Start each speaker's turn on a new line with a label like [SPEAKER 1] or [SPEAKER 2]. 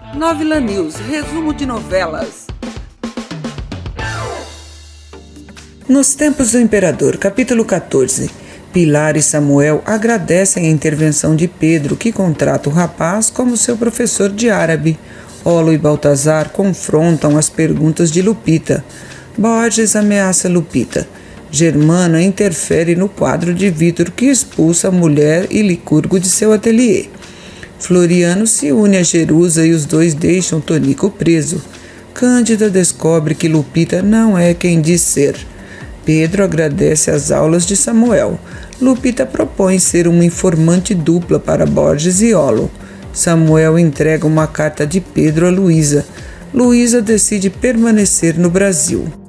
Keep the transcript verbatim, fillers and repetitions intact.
[SPEAKER 1] Novela News, resumo de novelas. Nos tempos do imperador, capítulo quatorze. Pilar e Samuel agradecem a intervenção de Pedro, que contrata o rapaz como seu professor de árabe. Olo e Baltazar confrontam as perguntas de Lupita. Borges ameaça Lupita. Germana interfere no quadro de Vitor, que expulsa a mulher e Licurgo de seu ateliê. Floriano se une a Jerusa e os dois deixam Tonico preso. Cândida descobre que Lupita não é quem diz ser. Pedro agradece as aulas de Samuel. Lupita propõe ser uma informante dupla para Borges e Olo. Samuel entrega uma carta de Pedro a Luísa. Luísa decide permanecer no Brasil.